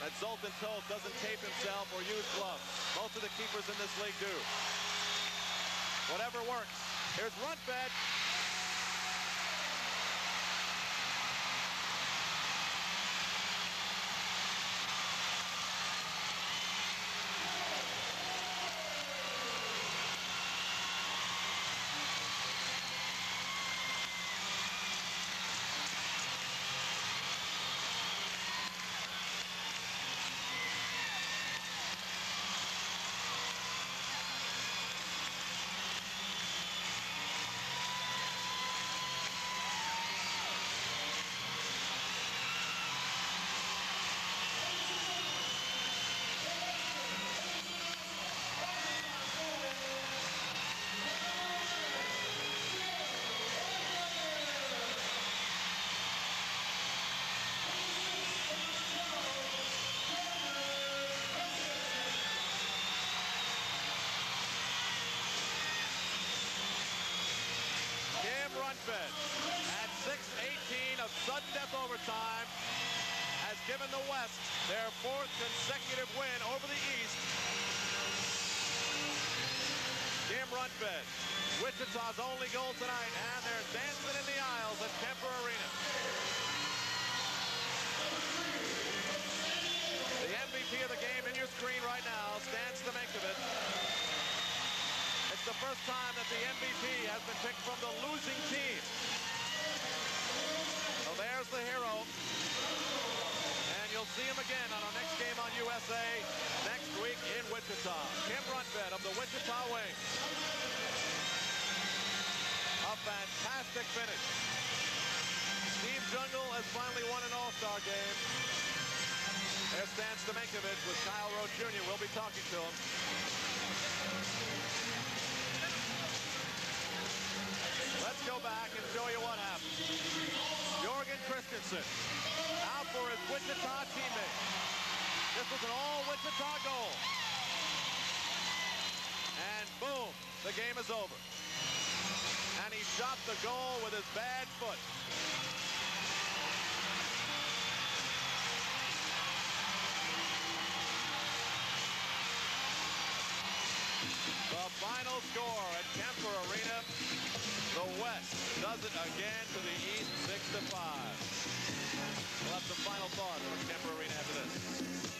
that Zoltan Toth doesn't tape himself or use gloves. Most of the keepers in this league do. Whatever works. Here's Roentved. Kim Roentved at 6:18 of sudden death overtime has given the West their 4th consecutive win over the East. Kim Roentved, Wichita's only goal tonight, and they're dancing in the aisles at Kemper Arena. The MVP of the game in your screen right now stands to make of it. It's the first time that the MVP has been picked from the losing team. So there's the hero. And you'll see him again on our next game on USA next week in Wichita. Kim Roentved of the Wichita Wings. A fantastic finish. Steve Jungle has finally won an All-Star game. There stands Stamenkovich with Kyle Rowe Jr. We'll be talking to him. Let's go back and show you what happened. Jorgen Kristensen out for his Wichita teammate. This was an all-Wichita goal. And boom, the game is over. And he shot the goal with his bad foot. The final score at Kemper Arena. The West does it again to the East, 6-5. We'll have some final thoughts from Kemper Arena after this.